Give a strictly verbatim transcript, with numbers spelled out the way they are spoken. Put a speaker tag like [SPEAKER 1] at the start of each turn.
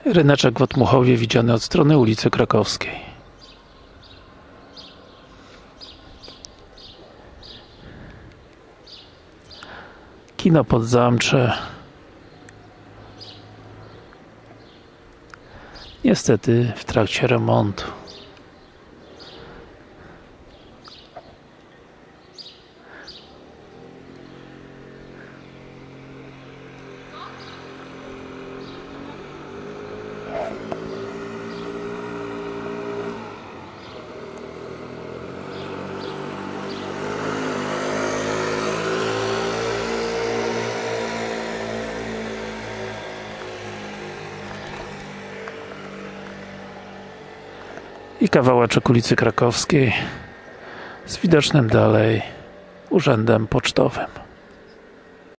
[SPEAKER 1] Ryneczek w Otmuchowie widziany od strony ulicy Krakowskiej. Kino Podzamcze. Niestety w trakcie remontu. I kawałeczek ulicy Krakowskiej z widocznym dalej urzędem pocztowym.